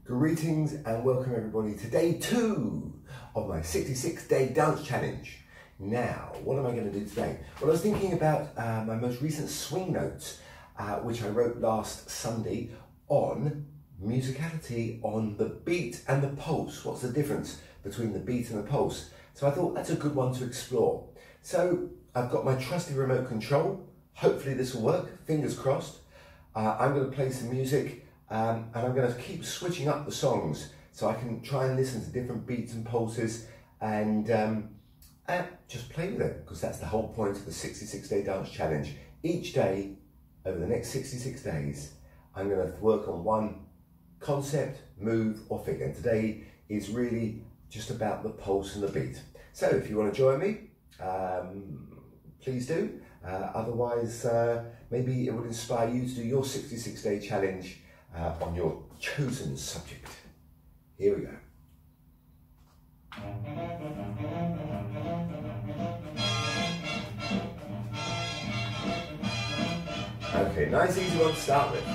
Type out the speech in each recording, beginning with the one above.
Greetings and welcome everybody to day 2 of my 66-day dance challenge. Now, what am I going to do today? Well, I was thinking about my most recent swing notes, which I wrote last Sunday on musicality, on the beat and the pulse. What's the difference between the beat and the pulse? So I thought that's a good one to explore. So I've got my trusty remote control. Hopefully this will work, fingers crossed. I'm going to play some music. And I'm going to keep switching up the songs so I can try and listen to different beats and pulses and just play with it, because that's the whole point of the 66-day dance challenge. Each day over the next 66 days I'm going to work on one concept, move or figure, and today is really just about the pulse and the beat. So if you want to join me, please do. Otherwise maybe it would inspire you to do your 66-day challenge on your chosen subject. Here we go. Okay, nice easy one to start with.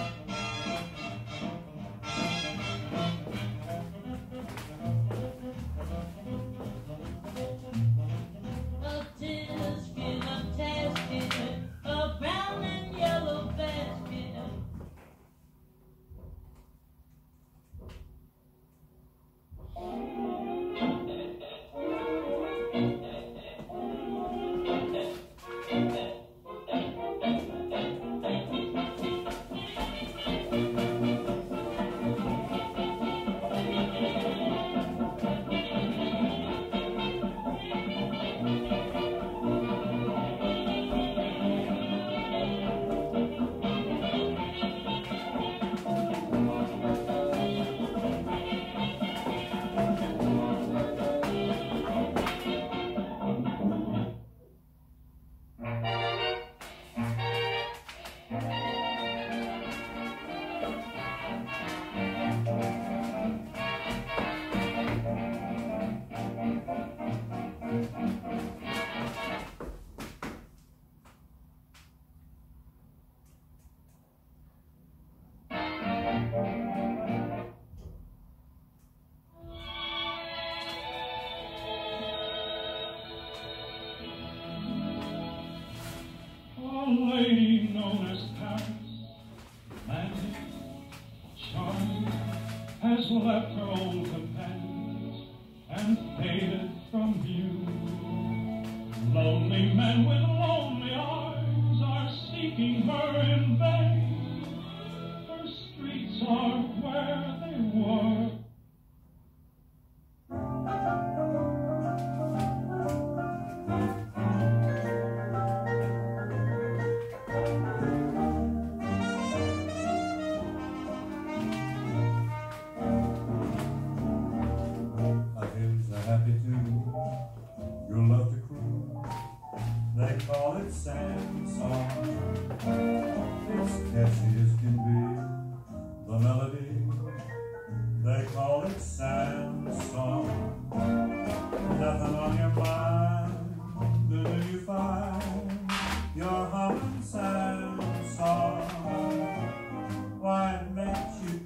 Lady known as Paris, romantic, charming, has left her old companions and faded from view. Lonely men with lonely eyes are seeking her in vain. Her streets are where they were. They call it Samson. It's catchy as can be, the melody. They call it Samson. Nothing on your mind, do you find you're humming Samson? Why it makes you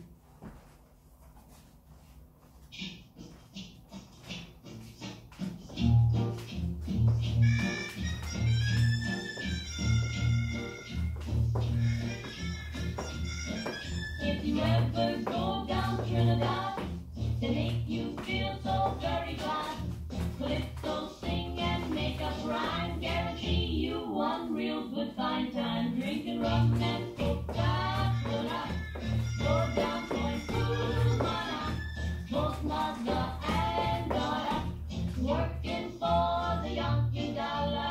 to make you feel so very glad. Calypso, sing and make up rhyme. Guarantee you one real good fine time. Drinking rum and Coca-Cola. Go down, point to mana. Most mother and daughter working for the Yankee dollar.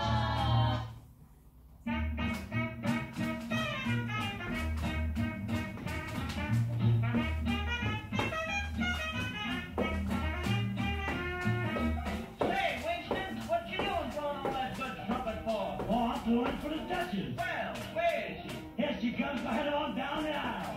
Going for the Duchess. Well, where is she? Here she comes, right on down the aisle.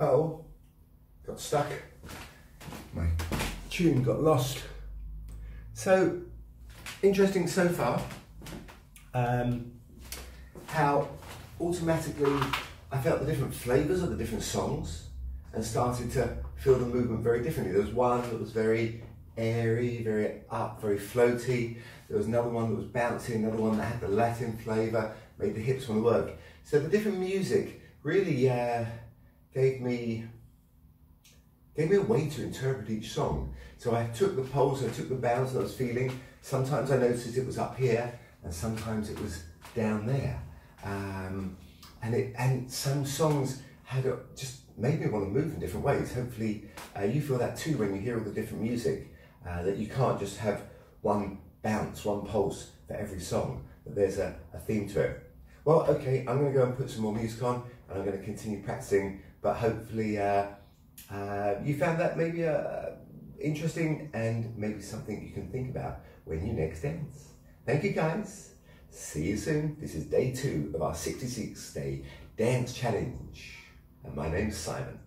Uh-oh, got stuck. My tune got lost. So, interesting so far, how automatically I felt the different flavours of the different songs and started to feel the movement very differently. There was one that was very airy, very up, very floaty. There was another one that was bouncy, another one that had the Latin flavour, made the hips want to work. So the different music really gave me a way to interpret each song. So I took the pulse, I took the bounce that I was feeling. Sometimes I noticed it was up here, and sometimes it was down there. And some songs just made me want to move in different ways. Hopefully you feel that too when you hear all the different music, that you can't just have one bounce, one pulse for every song, that there's a theme to it. Well, okay, I'm going to go and put some more music on, and I'm going to continue practicing, but hopefully you found that maybe interesting and maybe something you can think about when you next dance. Thank you guys. See you soon. This is day 2 of our 66-day dance challenge. And my name's Simon.